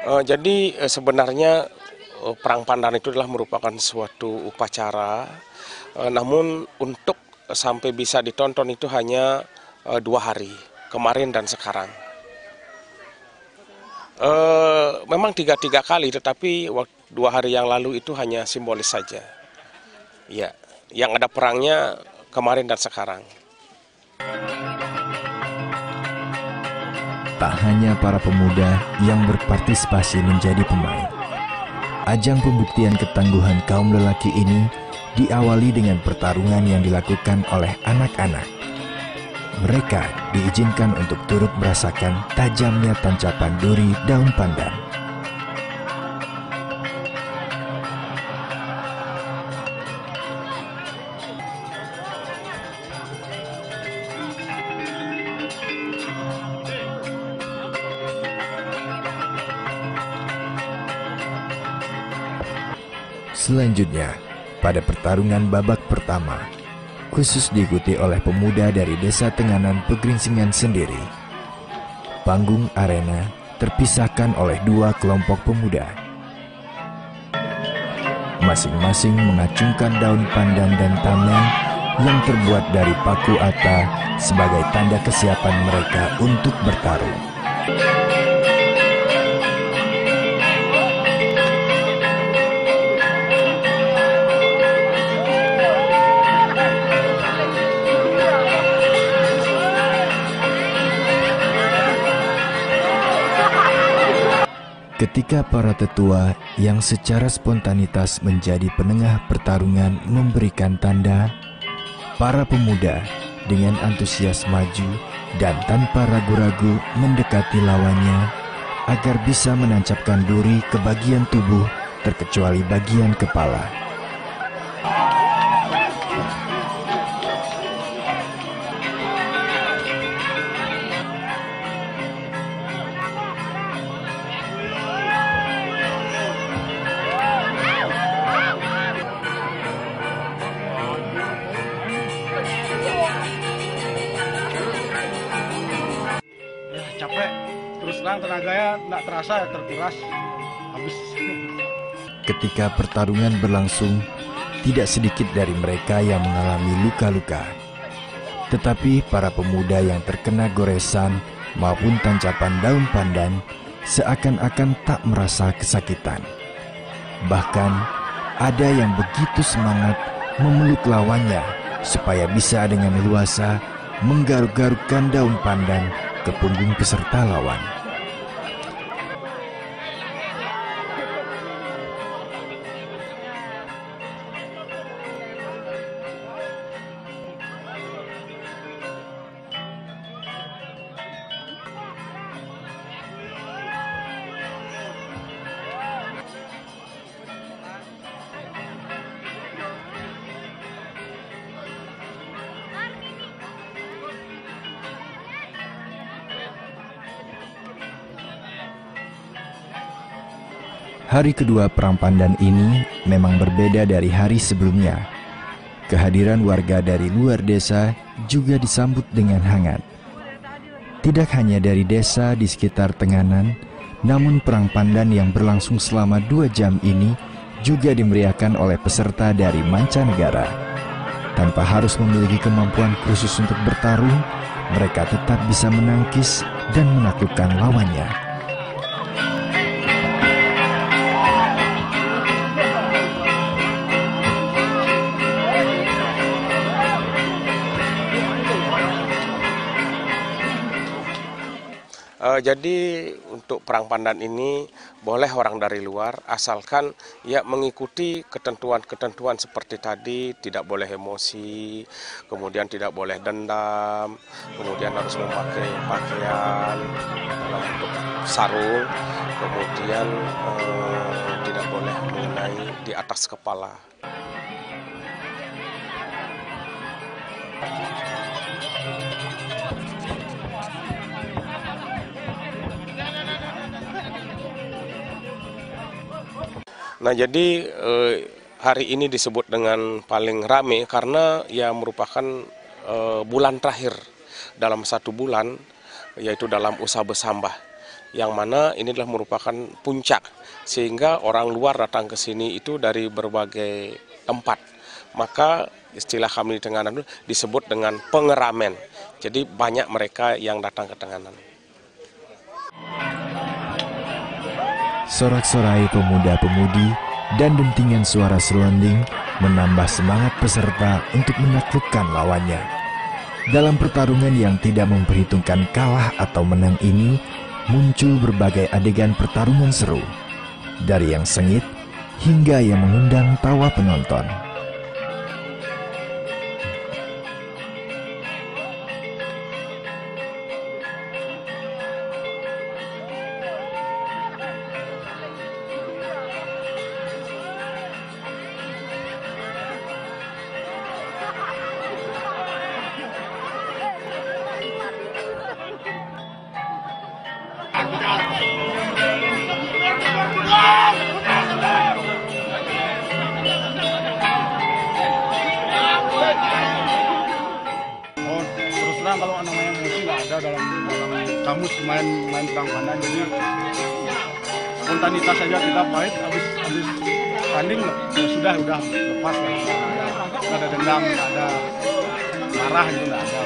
Jadi sebenarnya perang pandan itu adalah merupakan suatu upacara, namun untuk sampai bisa ditonton itu hanya 2 hari, kemarin dan sekarang. Memang tiga kali, tetapi 2 hari yang lalu itu hanya simbolis saja. Ya, yang ada perangnya kemarin dan sekarang. Tak hanya para pemuda yang berpartisipasi menjadi pemain. Ajang pembuktian ketangguhan kaum lelaki ini diawali dengan pertarungan yang dilakukan oleh anak-anak. Mereka diizinkan untuk turut merasakan tajamnya tancapan duri daun pandan. Selanjutnya, pada pertarungan babak pertama, khusus diikuti oleh pemuda dari Desa Tenganan Pegeringsingan sendiri. Panggung arena terpisahkan oleh 2 kelompok pemuda. Masing-masing mengacungkan daun pandan dan tameng yang terbuat dari paku ata sebagai tanda kesiapan mereka untuk bertarung. Ketika para tetua yang secara spontanitas menjadi penengah pertarungan memberikan tanda, para pemuda dengan antusias maju dan tanpa ragu-ragu mendekati lawannya agar bisa menancapkan duri ke bagian tubuh terkecuali bagian kepala. Capek, terus terang tenaganya nggak terasa, terkuras, habis. Ketika pertarungan berlangsung, tidak sedikit dari mereka yang mengalami luka-luka. Tetapi para pemuda yang terkena goresan maupun tancapan daun pandan seakan-akan tak merasa kesakitan. Bahkan ada yang begitu semangat memeluk lawannya supaya bisa dengan leluasa menggaruk-garukkan daun pandan ke punggung peserta lawan. Hari kedua perang pandan ini memang berbeda dari hari sebelumnya. Kehadiran warga dari luar desa juga disambut dengan hangat. Tidak hanya dari desa di sekitar Tenganan, namun perang pandan yang berlangsung selama 2 jam ini juga dimeriahkan oleh peserta dari mancanegara. Tanpa harus memiliki kemampuan khusus untuk bertarung, mereka tetap bisa menangkis dan menaklukkan lawannya. Jadi untuk perang pandan ini boleh orang dari luar asalkan ya mengikuti ketentuan-ketentuan seperti tadi, tidak boleh emosi, kemudian tidak boleh dendam, kemudian harus memakai pakaian dalam bentuk sarung, kemudian tidak boleh mengenai di atas kepala. Nah, jadi hari ini disebut dengan paling rame karena ya merupakan bulan terakhir dalam 1 bulan, yaitu dalam usaha bersambah. yang mana ini adalah merupakan puncak sehingga orang luar datang ke sini itu dari berbagai tempat. Maka istilah kami di Tenganan itu disebut dengan pengeramen. Jadi banyak mereka yang datang ke Tenganan. Sorak-sorai pemuda-pemudi dan dentingan suara selonding menambah semangat peserta untuk menaklukkan lawannya. Dalam pertarungan yang tidak memperhitungkan kalah atau menang ini, muncul berbagai adegan pertarungan seru, dari yang sengit hingga yang mengundang tawa penonton. Terus terang kalau namanya emosi nggak ada dalam kamus main perang pandan, jadi spontanitas saja kita fight, habis tanding ya sudah lepas lah, nggak ada dendam, nggak ada marah, itu nggak ada.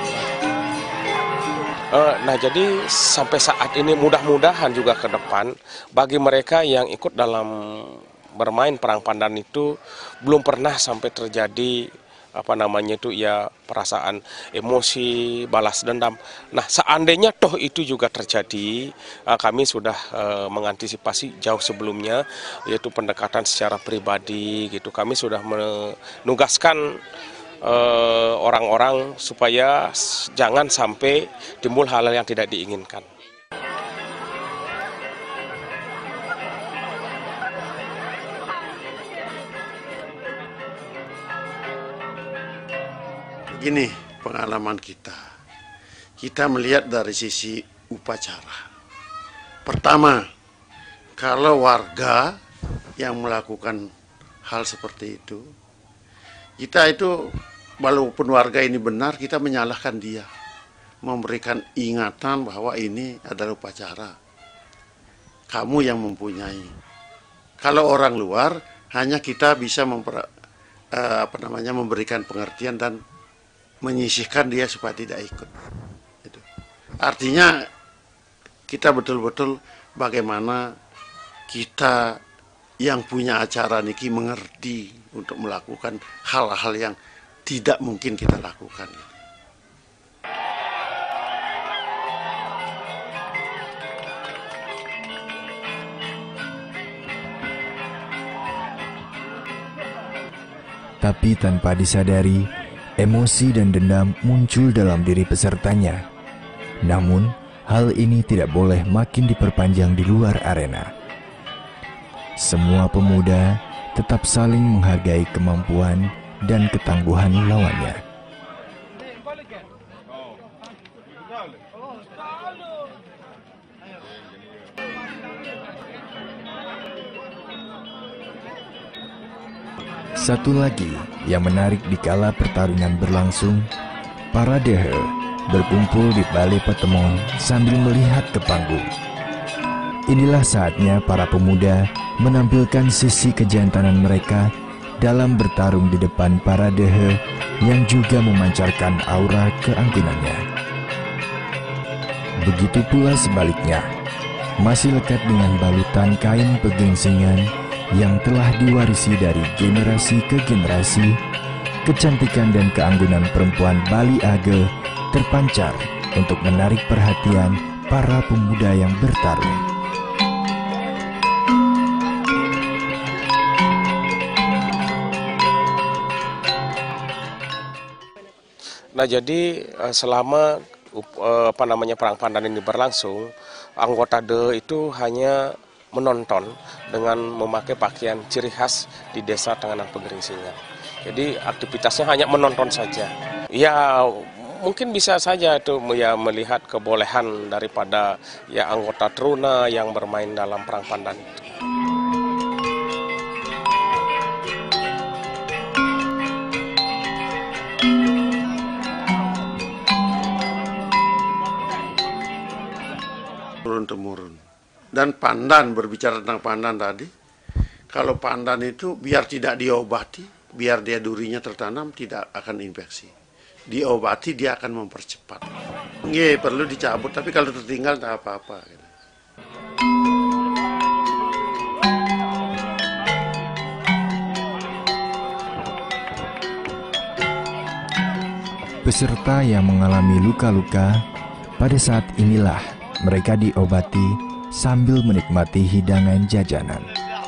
Nah, jadi sampai saat ini mudah-mudahan juga ke depan bagi mereka yang ikut dalam bermain perang pandan itu belum pernah sampai terjadi perasaan emosi, balas dendam. Nah, seandainya toh itu juga terjadi, kami sudah mengantisipasi jauh sebelumnya, yaitu pendekatan secara pribadi gitu. Kami sudah menugaskan orang-orang supaya jangan sampai timbul hal-hal yang tidak diinginkan. Gini pengalaman kita melihat dari sisi upacara. Pertama, kalau warga yang melakukan hal seperti itu, kita itu walaupun warga ini benar, kita menyalahkan dia, memberikan ingatan bahwa ini adalah upacara. Kamu yang mempunyai. Kalau orang luar, hanya kita bisa memberikan pengertian dan menyisihkan dia supaya tidak ikut. Itu. Artinya kita betul-betul bagaimana kita yang punya acara niki mengerti untuk melakukan hal-hal yang tidak mungkin kita lakukan. Tapi tanpa disadari, emosi dan dendam muncul dalam diri pesertanya. Namun, hal ini tidak boleh makin diperpanjang di luar arena. Semua pemuda tetap saling menghargai kemampuan dan ketangguhan lawannya. Satu lagi yang menarik di kala pertarungan berlangsung, para dehe berkumpul di Balai Patemon sambil melihat ke panggung. Inilah saatnya para pemuda menampilkan sisi kejantanan mereka dalam bertarung di depan para dehe yang juga memancarkan aura keanggunannya. Begitu pula sebaliknya, masih lekat dengan balutan kain pegengsingan yang telah diwarisi dari generasi ke generasi, kecantikan dan keanggunan perempuan Bali Age terpancar untuk menarik perhatian para pemuda yang bertarung. Nah, jadi selama perang pandan ini berlangsung, anggota DE itu hanya menonton dengan memakai pakaian ciri khas di desa Tenganan Pegeringsingan. Jadi aktivitasnya hanya menonton saja. Ya mungkin bisa saja itu ya melihat kebolehan daripada ya anggota Truna yang bermain dalam perang pandan itu. Turun-temurun Dan pandan, berbicara tentang pandan tadi, kalau pandan itu biar tidak diobati, biar dia durinya tertanam, tidak akan infeksi. Diobati dia akan mempercepat. Nggih, perlu dicabut, tapi kalau tertinggal tak apa-apa. Peserta yang mengalami luka-luka, pada saat inilah mereka diobati sambil menikmati hidangan jajanan.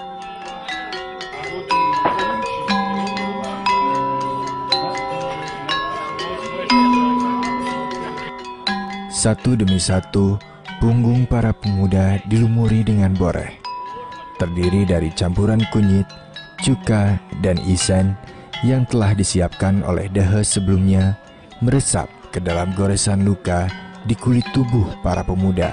Satu demi satu, punggung para pemuda dilumuri dengan boreh. Terdiri dari campuran kunyit, cuka, dan isan yang telah disiapkan oleh Dehe sebelumnya, meresap ke dalam goresan luka di kulit tubuh para pemuda.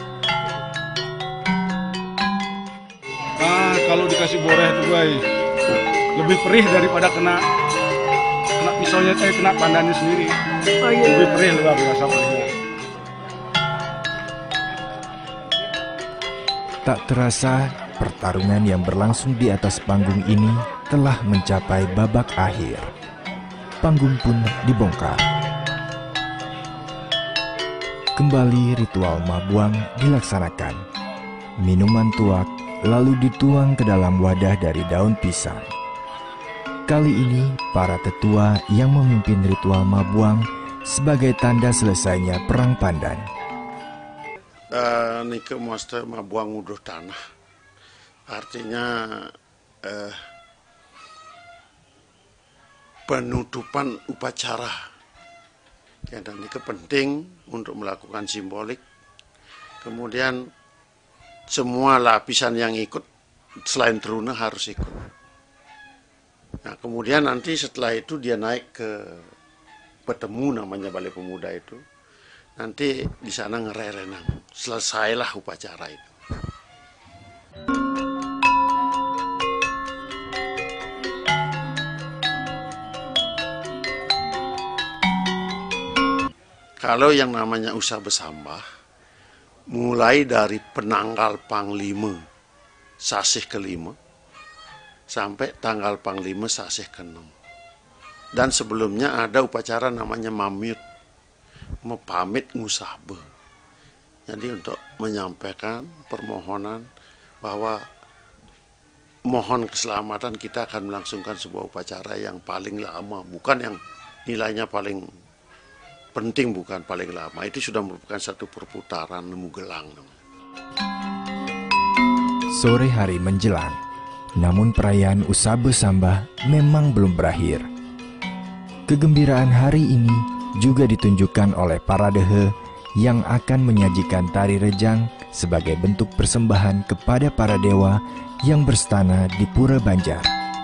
Kalau dikasih boreh tuh guys, lebih perih daripada kena pisaunya, kena pandannya sendiri. Oh, iya. Lebih perih, luar biasa perihnya. Tak terasa, pertarungan yang berlangsung di atas panggung ini telah mencapai babak akhir. Panggung pun dibongkar. Kembali ritual mabuang dilaksanakan. Minuman tuak lalu dituang ke dalam wadah dari daun pisang. Kali ini para tetua yang memimpin ritual mabuang sebagai tanda selesainya perang pandan. Nike master mabuang udah tanah. Artinya penutupan upacara. Ya, dan ini penting untuk melakukan simbolik. Kemudian semua lapisan yang ikut selain teruna harus ikut. Nah, kemudian nanti setelah itu dia naik ke Petemu, namanya Balai Pemuda itu. Nanti di sana ngererenang. Selesailah upacara itu. Kalau yang namanya Usa Besambah, mulai dari penanggal Panglima sasih ke-5 sampai tanggal Panglima sasih ke-6. Dan sebelumnya ada upacara namanya Mamyut, mepamit ngusabe. Jadi untuk menyampaikan permohonan bahwa mohon keselamatan, kita akan melangsungkan sebuah upacara yang paling lama, bukan yang nilainya paling penting, bukan paling lama. Itu sudah merupakan satu perputaran nemu gelang. Sore hari menjelang, namun perayaan Usa Besambah memang belum berakhir. Kegembiraan hari ini juga ditunjukkan oleh para dehe yang akan menyajikan tari rejang sebagai bentuk persembahan kepada para dewa yang berstana di Pura Banjar.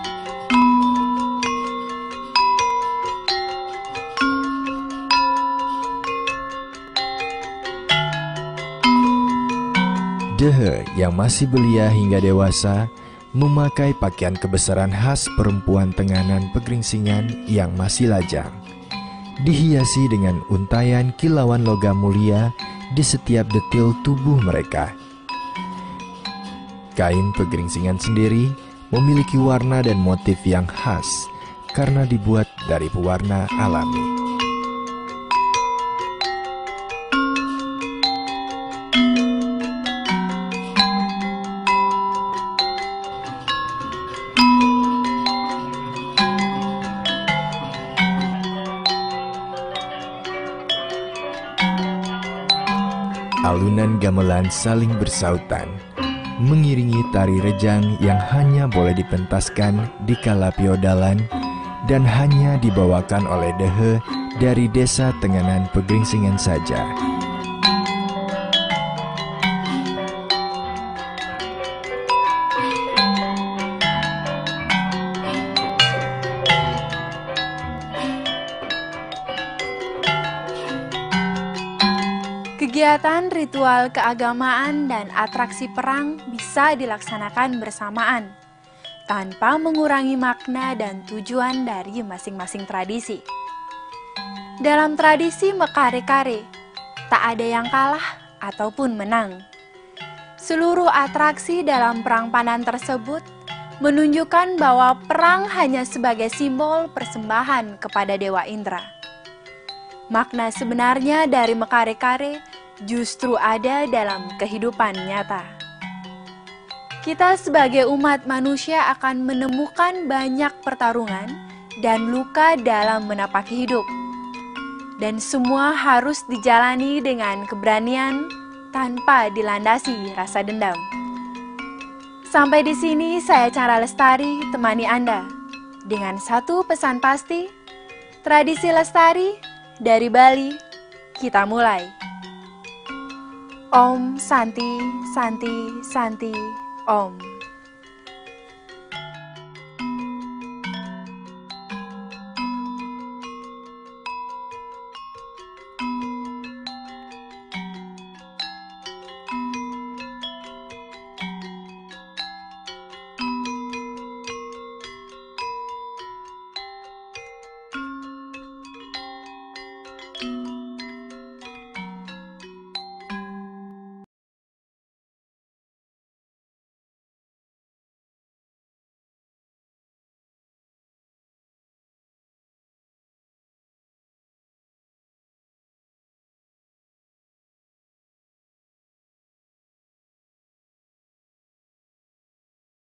Dehe yang masih belia hingga dewasa memakai pakaian kebesaran khas perempuan Tenganan Pegeringsingan yang masih lajang, dihiasi dengan untayan kilauan logam mulia di setiap detil tubuh mereka. Kain Pegeringsingan sendiri memiliki warna dan motif yang khas karena dibuat dari pewarna alami. Alunan gamelan saling bersautan, mengiringi tari rejang yang hanya boleh dipentaskan di kala piodalan dan hanya dibawakan oleh dehe dari desa Tenganan Pegeringsingan saja. Kegiatan ritual keagamaan dan atraksi perang bisa dilaksanakan bersamaan, tanpa mengurangi makna dan tujuan dari masing-masing tradisi. Dalam tradisi Mekare-kare, tak ada yang kalah ataupun menang. Seluruh atraksi dalam perang pandan tersebut menunjukkan bahwa perang hanya sebagai simbol persembahan kepada Dewa Indra. Makna sebenarnya dari Mekare-kare justru ada dalam kehidupan nyata. Kita sebagai umat manusia akan menemukan banyak pertarungan dan luka dalam menapaki hidup. Dan semua harus dijalani dengan keberanian tanpa dilandasi rasa dendam. Sampai di sini saya Cara Lestari temani Anda dengan satu pesan pasti, tradisi lestari dari Bali, kita mulai. Om Santi, Santi, Santi, Om.